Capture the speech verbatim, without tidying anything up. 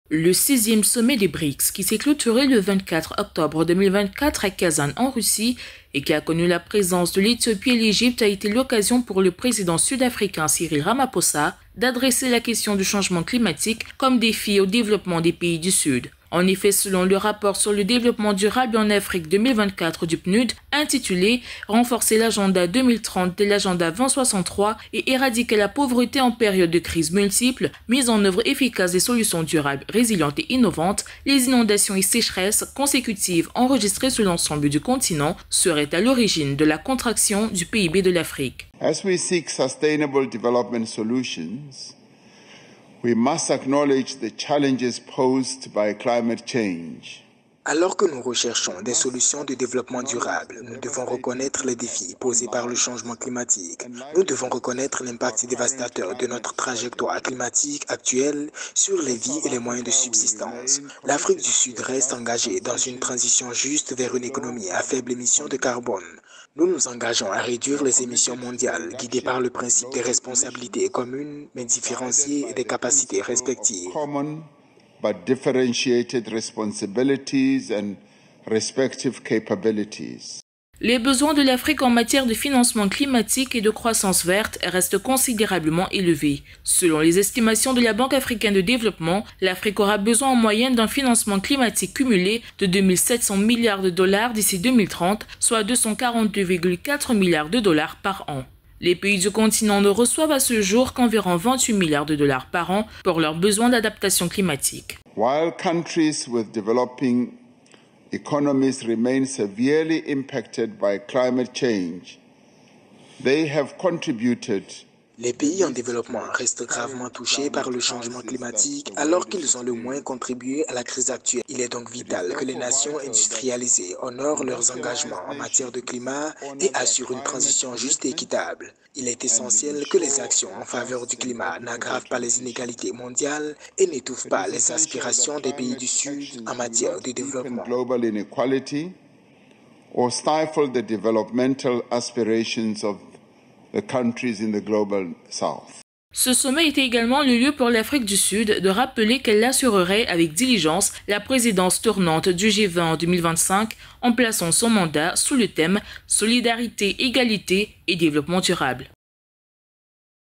Le sixième sommet des BRICS, qui s'est clôturé le vingt-quatre octobre deux mille vingt-quatre à Kazan en Russie et qui a connu la présence de l'Éthiopie et l'Égypte, a été l'occasion pour le président sud-africain Cyril Ramaphosa d'adresser la question du changement climatique comme défi au développement des pays du Sud. En effet, selon le rapport sur le développement durable en Afrique deux mille vingt-quatre du P N U D, intitulé « Renforcer l'agenda deux mille trente de l'agenda vingt soixante-trois et éradiquer la pauvreté en période de crise multiple, mise en œuvre efficace des solutions durables, résilientes et innovantes, les inondations et sécheresses consécutives enregistrées sur l'ensemble du continent seraient à l'origine de la contraction du P I B de l'Afrique. As we seek sustainable development solutions, we must acknowledge the challenges posed by climate change. Alors que nous recherchons des solutions de développement durable, nous devons reconnaître les défis posés par le changement climatique. Nous devons reconnaître l'impact dévastateur de notre trajectoire climatique actuelle sur les vies et les moyens de subsistance. L'Afrique du Sud reste engagée dans une transition juste vers une économie à faible émission de carbone. Nous nous engageons à réduire les émissions mondiales, guidées par le principe des responsabilités communes, mais différenciées et des capacités respectives. Common but differentiated responsibilities and respective capabilities. Les besoins de l'Afrique en matière de financement climatique et de croissance verte restent considérablement élevés. Selon les estimations de la Banque africaine de développement, l'Afrique aura besoin en moyenne d'un financement climatique cumulé de deux mille sept cents milliards de dollars d'ici deux mille trente, soit deux cent quarante-deux virgule quatre milliards de dollars par an. Les pays du continent ne reçoivent à ce jour qu'environ vingt-huit milliards de dollars par an pour leurs besoins d'adaptation climatique. While countries with developing economies remain severely impacted by climate change, they have contributed. Les pays en développement restent gravement touchés par le changement climatique alors qu'ils ont le moins contribué à la crise actuelle. Il est donc vital que les nations industrialisées honorent leurs engagements en matière de climat et assurent une transition juste et équitable. Il est essentiel que les actions en faveur du climat n'aggravent pas les inégalités mondiales et n'étouffent pas les aspirations des pays du Sud en matière de développement. Global inequality or stifle the developmental aspirations of the countries in the global south. Ce sommet était également le lieu pour l'Afrique du Sud de rappeler qu'elle assurerait avec diligence la présidence tournante du G vingt en deux mille vingt-cinq en plaçant son mandat sous le thème « Solidarité, égalité et développement durable ».